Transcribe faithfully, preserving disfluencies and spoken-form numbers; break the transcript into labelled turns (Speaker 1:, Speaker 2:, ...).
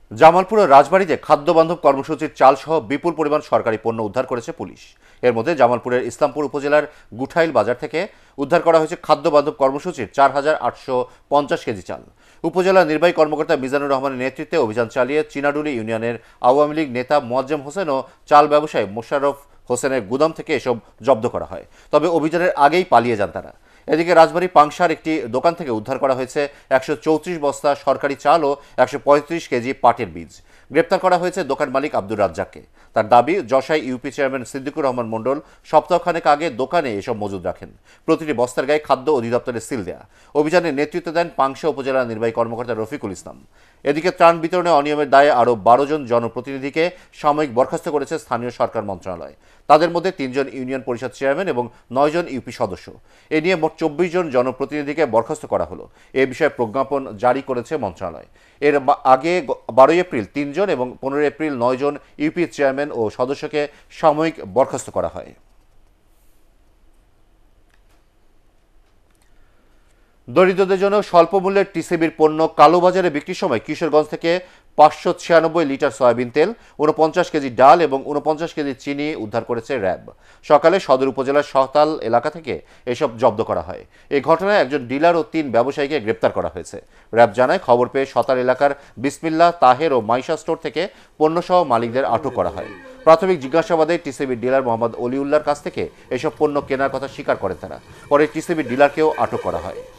Speaker 1: জামালপুরের রাজবাড়ীতে খাদ্যবান্ধব কর্মসূচির চালসহ বিপুল পরিমাণ সরকারি পণ্য উদ্ধার করেছে পুলিশ। এর মধ্যে জামালপুরের ইসলামপুর উপজেলার গুঠাইল বাজার থেকে উদ্ধার করা হয়েছে খাদ্যবান্ধব কর্মসূচির চার হাজার আটশো পঞ্চাশ কেজি চাল। উপজেলা নির্বাহী কর্মকর্তা মিজানুর রহমানের নেতৃত্বে অভিযান চালিয়ে চিনাডুলি ইউনিয়নের আওয়ামী লীগ নেতা মোয়াজ্জেম হোসেন ও চাল ব্যবসায়ী মোশাররফ হোসেনের গুদাম থেকে এসব জব্দ করা হয়। তবে অভিযানের আগেই পালিয়ে যান তারা। এদিকে রাজবাড়ী পাংশার একটি দোকান থেকে উদ্ধার করা হয়েছে একশো চৌত্রিশ বস্তা সরকারি চাল ও একশো পঁয়ত্রিশ কেজি পাটের বীজ। গ্রেপ্তার করা হয়েছে দোকান মালিক আব্দুর রাজ্জাককে। তার দাবি, যশাই ইউপি চেয়ারম্যান সিদ্দিকুর রহমান মণ্ডল সপ্তাহখানেক আগে দোকানে এসব মজুদ রাখেন। প্রতিটি বস্তার গায়ে খাদ্য অধিদপ্তরের সিল দেয়া। অভিযানে নেতৃত্ব দেন পাংশা উপজেলা নির্বাহী কর্মকর্তা রফিকুল ইসলাম। এদিকে ত্রাণ বিতরণে অনিয়মের দায়ে আরও বারো জন জনপ্রতিনিধিকে সাময়িক বরখাস্ত করেছে স্থানীয় সরকার মন্ত্রণালয়। তাদের মধ্যে তিনজন ইউনিয়ন পরিষদ চেয়ারম্যান এবং নয় জন ইউপি সদস্য। এ নিয়ে মোট চব্বিশ জন জনপ্রতিনিধিকে বরখাস্ত করা হলো। এ বিষয়ে প্রজ্ঞাপন জারি করেছে মন্ত্রণালয়। এর আগে বারোই এপ্রিল তিনজন এবং পনেরোই এপ্রিল নয় জন ইউপি চেয়ারম্যান ও সদস্যকে সাময়িক বরখাস্ত করা হয়। দরিদ্রদের জন্য স্বল্প মূল্যের টিসিবির পণ্য কালোবাজারে বিক্রির সময় কিশোরগঞ্জ থেকে পাঁচশো ছিয়ানব্বই লিটার সয়াবিন তেল, উনপঞ্চাশ কেজি ডাল এবং উনপঞ্চাশ কেজি চিনি উদ্ধার করেছে র্যাব। সকালে সদর উপজেলার সহতাল এলাকা থেকে এসব জব্দ করা হয়। এই ঘটনায় একজন ডিলার ও তিন ব্যবসায়ীকে গ্রেপ্তার করা হয়েছে। র্যাব জানায়, খবর পেয়ে সতাল এলাকার বিসমিল্লাহ, তাহের ও মাইশা স্টোর থেকে পণ্যসহ মালিকদের আটক করা হয়। প্রাথমিক জিজ্ঞাসাবাদে টিসিবির ডিলার মোহাম্মদ অলিউল্লাহর কাছ থেকে এসব পণ্য কেনার কথা স্বীকার করেন তারা। পরে টিসিবির ডিলারকেও আটক করা হয়।